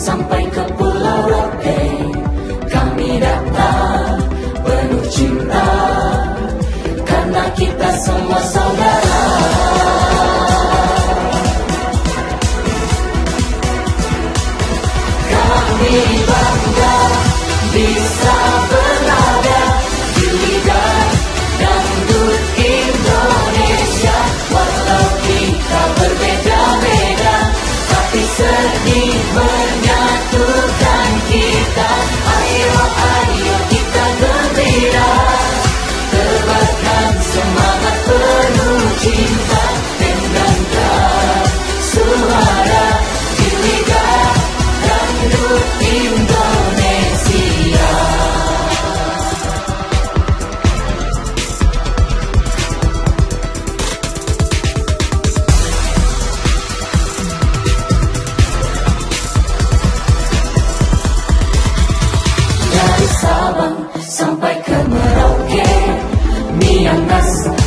sampai ke Pulau Rote, kami datang penuh cinta, karena kita semua saudara. Kami bangga bisa berada di Liga Dangdut Indonesia. Walau kita berbeda-beda, tapi seni menyatukan kita. Ayo, ayo kita gembira, tebarkan semangat penuh cinta, dengarkan suara di Liga Dangdut Indonesia. Dari Sabang sampai ke Merauke, Miangas